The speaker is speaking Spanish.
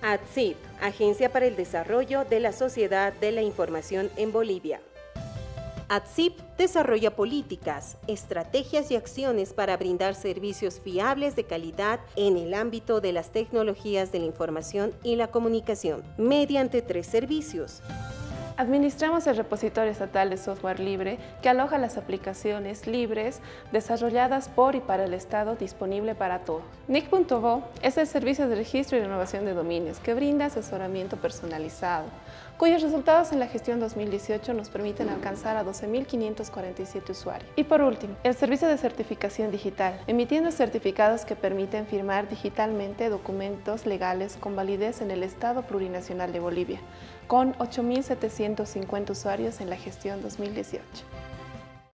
ADCIP, Agencia para el Desarrollo de la Sociedad de la Información en Bolivia. ADCIP desarrolla políticas, estrategias y acciones para brindar servicios fiables de calidad en el ámbito de las tecnologías de la información y la comunicación, mediante 3 servicios. Administramos el repositorio estatal de software libre que aloja las aplicaciones libres desarrolladas por y para el Estado disponible para todos. NIC.bo es el servicio de registro y renovación de dominios que brinda asesoramiento personalizado, cuyos resultados en la gestión 2018 nos permiten alcanzar a 12.547 usuarios. Y por último, el servicio de certificación digital, emitiendo certificados que permiten firmar digitalmente documentos legales con validez en el Estado Plurinacional de Bolivia, con 8.750 usuarios en la gestión 2018.